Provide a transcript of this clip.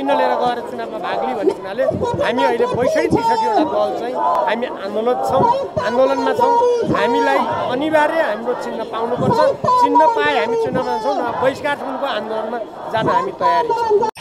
चिन्ह लिएर गएर चुनावमा भाग लिई भन्ने हुनाले हामी अहिले 62-63 वटा दल चाहिँ हामी आन्दोलनमा छौँ। हामीलाई अनिवार्य हाम्रो चिन्ह पाउनुपर्छ। चिन्ह पाए हामी चुनावमा जान्छौँ, बहिष्कारको आन्दोलनमा जान हामी तयारी छौँ।